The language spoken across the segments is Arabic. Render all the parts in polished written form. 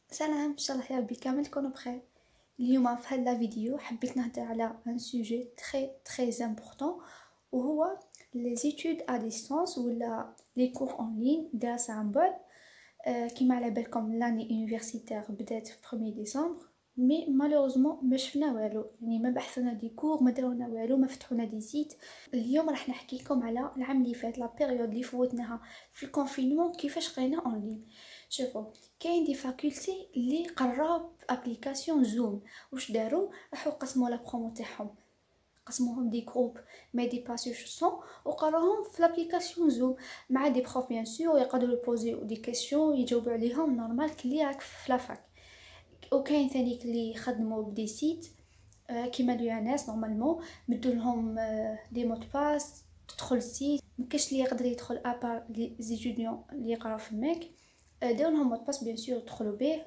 سلام، ان شاء الله يا ربي كامل تكونوا بخير. اليوم في هذا الفيديو حبيت نهضر على ان سوجي تري امبورطون، وهو لي زيتود ا ديستانس ولا لي كور اون لين دراسه عن بعد. كيما على بالكم لاني يونيفرسيتير بدات في 1 ديسمبر، مي مالوروزمون ما شفنا والو، يعني ما بحثنا دي كور، ما دارونا والو، ما فتحونا دي سيت. اليوم راح نحكي لكم على العام اللي فات، لا بيريود اللي فوتناها في الكونفينمون، كيفاش قرينا اون لين. شوفوا، كاين دي فاكولتي اللي قراو بابليكاسيون زوم. واش داروا؟ راحوا قسموا لا برومو تاعهم، قسموهم دي جروب ميدي باسيوشن وقراوهم في لابليكاسيون زوم مع دي بروف بيان سور، يقدروا يبوزيو دي كيسيون يجاوبوا عليهم نورمال كلي راك في لافاك. وكاين ثاني اللي خدموا بدي سيت كيما اليونس نورمالمون مدوا لهم دي مود باس، تدخل السيت مكاش اللي يقدر يدخل ابار لي زيتوديون اللي يقراو في الماك، داو لهم مود باس بيان سور يدخلوا به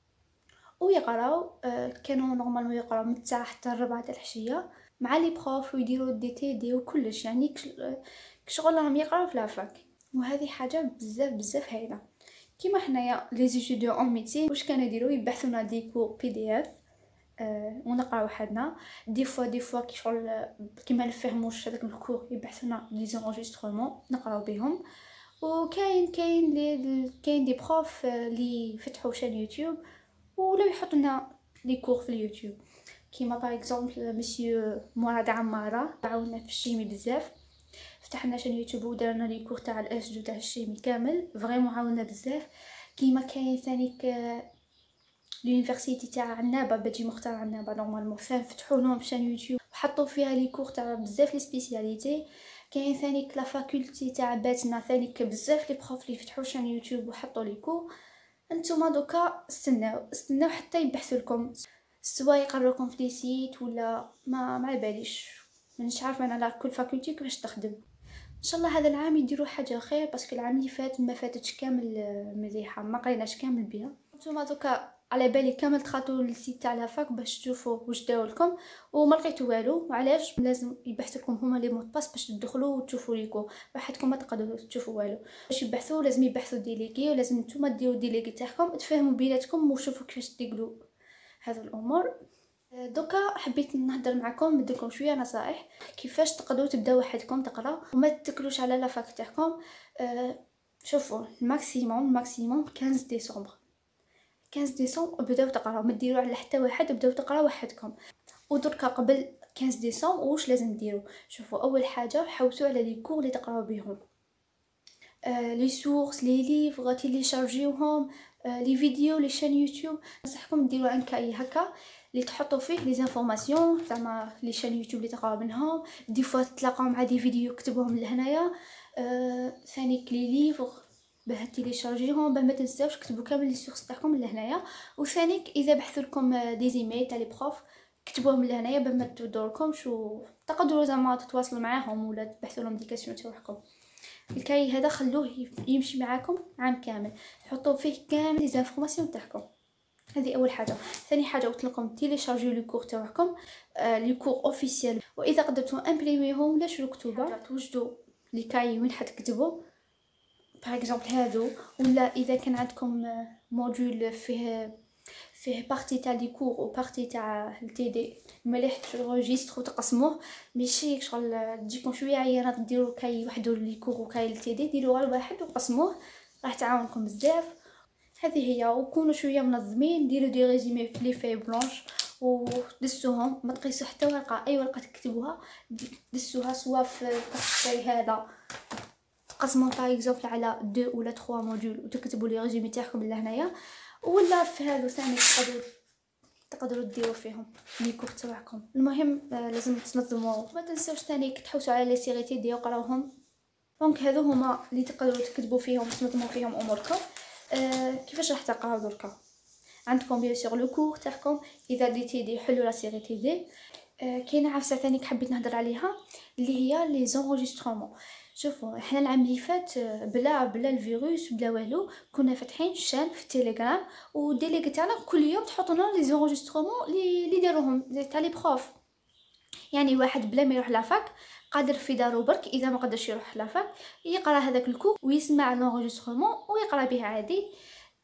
ويقراو. كانوا نورمالمون يقراو من الساعه حتى 4 تاع العشيه مع لي بروف ويديروا دي تي دي وكلش، يعني كشغل راهم يقراو في لافاك. وهذه حاجه بزاف هايله. كيما حنايا لي زيتوديون اون ميتي واش كانوا يديروا؟ يبحثونا دي كور بي دي اف ونقراو حدنا. دي فوا كي شغل كيما نفهموش هذاك الكور يبحثونا لي زونجسترومون نقراو بهم. وكاين كاين دي بروف اللي فتحوا شان يوتيوب ولا يحطوا لنا لي كور في اليوتيوب، كيما باغ اكزومبل مسيو مراد عماره عاوننا في الشيمي بزاف، فتح لنا شان يوتيوب ودار لنا لي كور تاع الاس دو تاع الشيمي كامل، فريمون عاوننا بزاف. كيما كاين ثانيك لونيفرسيتي تاع عنابه بجي مختار عنابه، نورمالمون فتحوا لهم شان يوتيوب وحطوا فيها لي كور تاع بزاف لي سبيسياليتي. كاين ثانيك لا فاكولتي تاع باتنا، ثانيك بزاف لي بروف لي فتحوا شان يوتيوب وحطوا لي كور. انتوما دوكا استناو حتى يبحثوا لكم، سوا يقروا لكم في دي سيت ولا ما على باليش، مانيش عارفه انا على كل فاكولتي كيفاش تخدم. ان شاء الله هذا العام يديروا حاجه خير، باسكو العام اللي فات ما فاتتش كامل مليحه، ما قريناش كامل بها. نتوما دوكا على بالي كامل دخلتوا للسيت تاع لافاك باش تشوفوا واش داو لكم وما لقيتوا والو. وعلاش؟ لازم يبحثوا لكم هما لي مود باس باش تدخلوا وتشوفوا ليكو، وحدكم ما تقدروا تشوفوا والو. باش يبحثوا لازم يبحثوا ديليغي، ولازم نتوما ديروا ديليغي تاعكم تفهموا بيناتكم وشوفوا كيفاش تديروا هذا الامور. دوكا حبيت نهضر معكم نديركم شويه نصائح كيفاش تقدروا تبداو وحدكم تقراو وما تتكلوش على لافاك تاعكم. شوفوا، الماكسيموم 15 ديسمبر 15 ديسمبر بداو تقراو، ما ديروا على حتى واحد، بداو تقراو وحدكم. ودركا قبل 15 ديسمبر واش لازم ديروا؟ شوفوا، اول حاجه حوسوا على لي كور اللي تقراو بهم، لي سورس، لي ليفر تيليشارجيوهم، لي فيديو، لي شان يوتيوب. نصحكم ديروا ان كاي هكا اللي تحطوا فيه لي انفورماسيون زعما لي شان يوتيوب اللي تقراو منهم. دي فوا تلاقاو مع دي فيديو كتبوهم لهنايا. ثانيك لي ليفر باه تيليشارجيهم، باه ما تنساوش كتبوا كامل لي سورس تاعكم لهنايا. وثانيك اذا بحثوا لكم دي زيميل تاع لي بروف كتبوهم لهنايا باه ما تدوركمش وتقدروا زعما تتواصلوا معاهم ولا تبحثوا لهم دي كاسيون تاعكم. الكاي هذا خلوه يمشي معاكم عام كامل، حطوا فيه كامل لي انفورماسيون تاعكم. هذه اول حاجه. ثاني حاجه قلت لكم تيليشارجيو لي كور تاعكم، لي كور اوفيسيال، واذا قدرتوا امبريميهم ولا شرو كتوبه توجدوا لي كاي وين حتكتبوا باغ اكزومبل هادو. ولا اذا كان عندكم موديول فيه بارتي تاع لي كور و بارتي تاع التي دي، مليح تروجيسترو تقسموه، ماشي شغل تجيكم شويه عيانات ديروا كاي وحده لي كور وكاي التي دي، ديروا غير واحد وقسموه، راح تعاونكم بزاف. هذه هي. وكونوا شويه منظمين، ديروا دي ريزومي في لي في بلانش ودسوهم، ما تقيسوا حتى ورقه، اي ورقه تكتبوها دسوها سوا في الكارتاي هذا، تقسموا باغ اكزومبل على 2 ولا 3 موديول وتكتبوا لي ريزومي تاعكم لهنايا. ولا في هذا ثاني تقدروا ديروا فيهم لي كور تاعكم. المهم لازم تنظموا، ما تنساوش ثاني تحوسوا على لي سيريتي ديالو قراوهم. دونك هذو هما اللي تقدروا تكتبوا فيهم تنظموا فيهم اموركم. كيفاش راح تقراو دركا؟ عندكم بيان سور لو كور تاعكم، اذا دي تي دي حلوا لا سيري تي دي. كاينه عفسه ثاني حبيت نهضر عليها اللي هي لي زونجسترومون. شوفوا، احنا العام اللي فات بلا الفيروس بلا والو كنا فاتحين شان في التليجرام، وديليغي تاعنا كل يوم تحطونا لي زونجسترومون اللي داروهم تاع لي بروف. يعني واحد بلا ما يروح لافاك قادر في دارو برك، اذا ما قدرش يروح لافاك يقرا هذاك الكور ويسمع لونجسترومون ويقرا به عادي.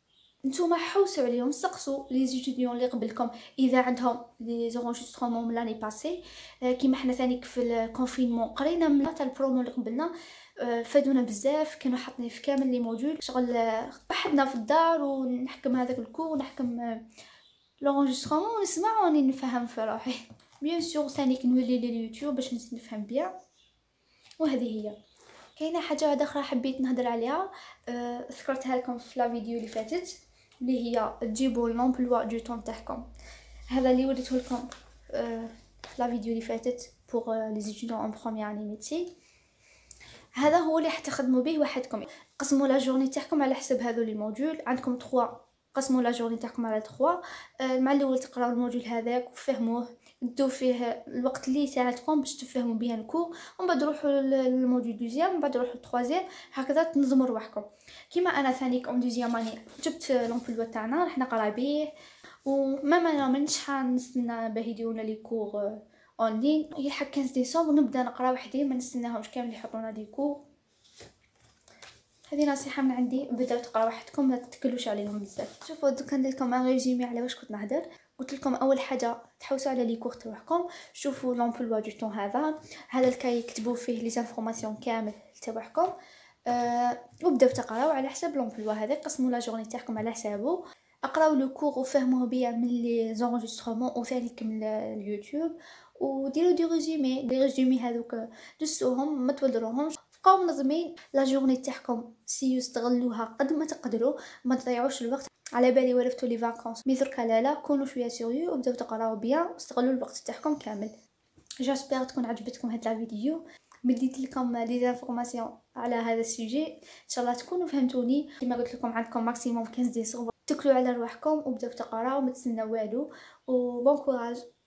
نتوما حوسوا عليهم، سقسوا لي زيتيديون اللي قبلكم اذا عندهم لي زونجسترومون من لاني باسي. كيما حنا ثاني في الكونفينمون قرينا من تاع البرومو اللي قبلنا، فادونا بزاف، كانوا حاطين في كامل لي موديول شغل وحدنا في الدار ونحكم هذاك الكو ونحكم لونجسترومون ونسمع وني نفهم في روحي. بيان سور ثاني نولي لليوتيوب باش نزيد نفهم بيان. وهذه هي. كاينه حاجه واحده اخرى حبيت نهضر عليها، ذكرتها لكم في لا فيديو اللي فاتت، اللي هي تجيبوا لومبلوا دو طون تاعكم. هذا اللي وريته لكم في لا فيديو اللي فاتت بوغ لي ستوديون اون بروميير اني ميدسي. هذا هو اللي حتخدموا به وحدكم. قسموا لا جورني تاعكم على حسب هذو لي موديول، عندكم 3، قسموا لا جورني تاعكم على 3. مع الاول تقراو الموديول هذاك وفهموه، دو فيه الوقت اللي يساعدكم باش تفهموا بيان الكور، ومن بعد روحوا للموديول دوزيام، ومن بعد روحوا للتروازيام، هكذا تنظموا رواحكم. كيما انا ثاني كوم دوزيام اني جبت لومبلوا تاعنا راح نقرا به، وماما انا منش حنستنى باه يديرونا لي كور اون لين، يلحق 15 ديسمبر نبدا نقرا وحدي، ما نستناهمش كامل يحطونا دي كور. هذه نصيحه من عندي، بداو تقراو وحدكم، ما تتكلوش عليهم بزاف. شوفوا دوك ندير لكم ان ريزومي على واش كنت نهضر. قلت لكم اول حاجه تحوسوا على لي كور تاعكم، شوفوا لومبلوا دو طون هذا الكاي يكتبوا فيه لي زانفورماسيون كامل تاعكم. وبداو تقراو على حسب لومبلوا هذا، قسموا لا جورني تاعكم على حسابه، اقراو لو كور وفهموه بيان من لي زونجسترومون وثاني من اليوتيوب، وديروا دي ريزومي. لي ريزومي هذوك دسوهم ما تودروهمش، بقاو منظمين لا جورني تاعكم، سي يستغلوها قد ما تقدروا، ما تضيعوش الوقت. على بالي ورفتوا لي فاكونس مي دركا لا كونوا شويه سيريو وبداو تقراو بيان واستغلوا الوقت تاعكم كامل. جاسبر تكون عجبتكم هاد لا فيديو، مديت لكم لي زانفورماسيون على هذا السوجي، ان شاء الله تكونوا فهمتوني. كما قلت لكم عندكم ماكسيموم 15 ديسمبر، تكلوا على رواحكم وبداو تقراو، ما تسناو والو، وبون كوراج.